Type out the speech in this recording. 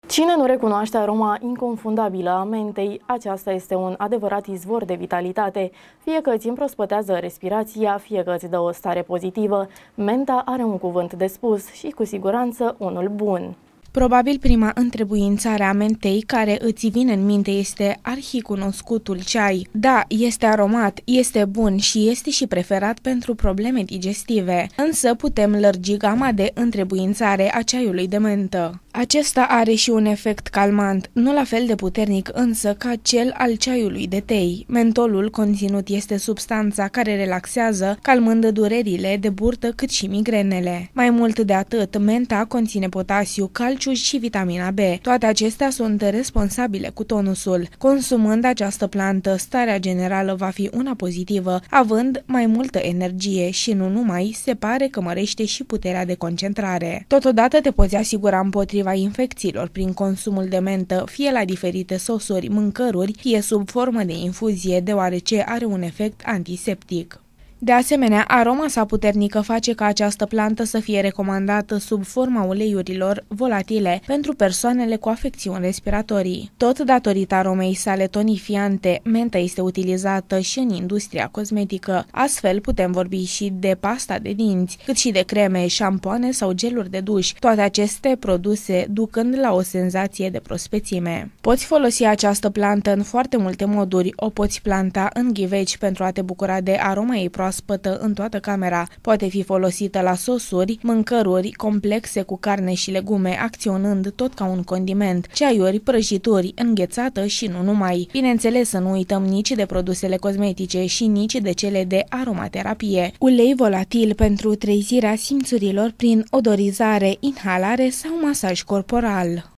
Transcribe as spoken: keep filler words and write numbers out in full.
Cine nu recunoaște aroma inconfundabilă a mentei, aceasta este un adevărat izvor de vitalitate. Fie că îți împrospătează respirația, fie că îți dă o stare pozitivă, menta are un cuvânt de spus și cu siguranță unul bun. Probabil prima întrebuințare a mentei care îți vine în minte este arhicunoscutul ceai. Da, este aromat, este bun și este și preferat pentru probleme digestive, însă putem lărgi gama de întrebuințare a ceaiului de mentă. Acesta are și un efect calmant, nu la fel de puternic însă ca cel al ceaiului de tei. Mentolul conținut este substanța care relaxează, calmând durerile de burtă cât și migrenele. Mai mult de atât, menta conține potasiu, calciu și vitamina B. Toate acestea sunt responsabile cu tonusul. Consumând această plantă, starea generală va fi una pozitivă, având mai multă energie și nu numai, se pare că mărește și puterea de concentrare. Totodată te poți asigura împotriva infecțiilor prin consumul de mentă, fie la diferite sosuri, mâncăruri, fie sub formă de infuzie, deoarece are un efect antiseptic. De asemenea, aroma sa puternică face ca această plantă să fie recomandată sub forma uleiurilor volatile pentru persoanele cu afecțiuni respiratorii. Tot datorită aromei sale tonifiante, menta este utilizată și în industria cosmetică. Astfel putem vorbi și de pasta de dinți, cât și de creme, șampoane sau geluri de duș, toate aceste produse ducând la o senzație de prospețime. Poți folosi această plantă în foarte multe moduri. O poți planta în ghiveci pentru a te bucura de aroma ei proaspătă în toată camera. Poate fi folosită la sosuri, mâncăruri complexe cu carne și legume, acționând tot ca un condiment, ceaiuri, prăjituri, înghețată și nu numai. Bineînțeles, să nu uităm nici de produsele cosmetice și nici de cele de aromaterapie. Ulei volatil pentru trezirea simțurilor prin odorizare, inhalare sau masaj corporal.